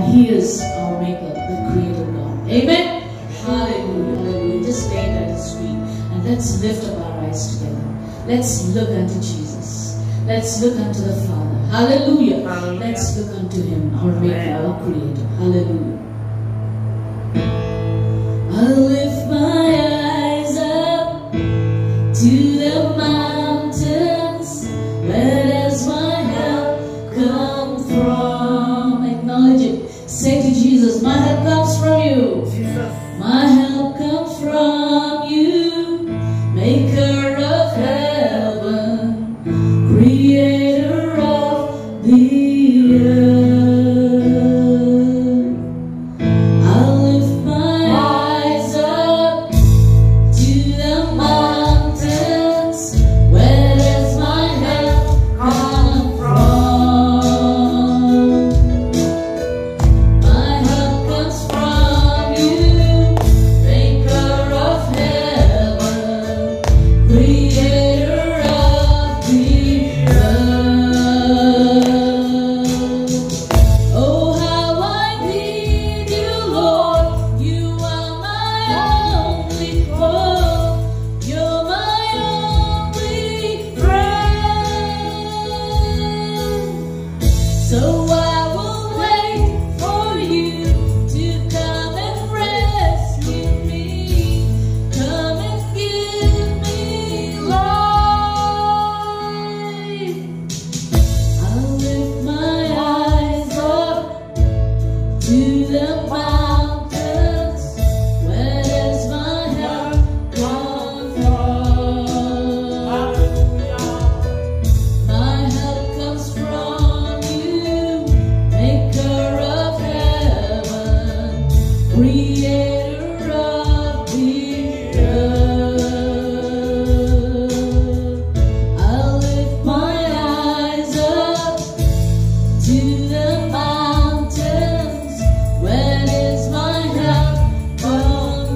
He is our maker, the creator God. Amen? Hallelujah. Hallelujah. Just lay it at His feet and let's lift up our eyes together. Let's look unto Jesus. Let's look unto the Father. Hallelujah. Hallelujah. Let's look unto Him, our maker, our creator. Hallelujah. I'll lift my eyes up to the mountains. Where does my help come from? Acknowledge it. Say to Jesus, my help comes from you. Jesus. My help comes from you, maker of heaven, creator of the earth. I'll lift my eyes up to the mountains. Where does my help come from? My help comes from you, maker of heaven, creator of the earth. Oh, how I need you, Lord. You are my only hope. You're my only friend. So I will wait for you to come and rescue me. Come and give me life. I'll lift my eyes up to the mountains. Where does my help come from? My help comes from you, maker of heaven, creator of the earth. I'll lift my eyes up to the mountains. Where does my help come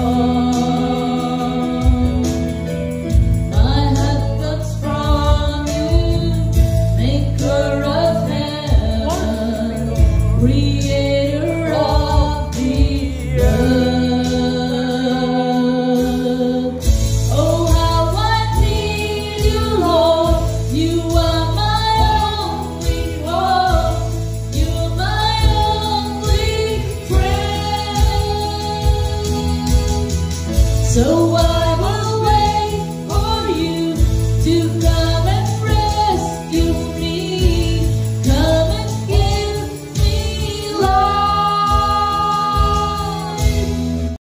from? My help comes from you, maker of heaven, creator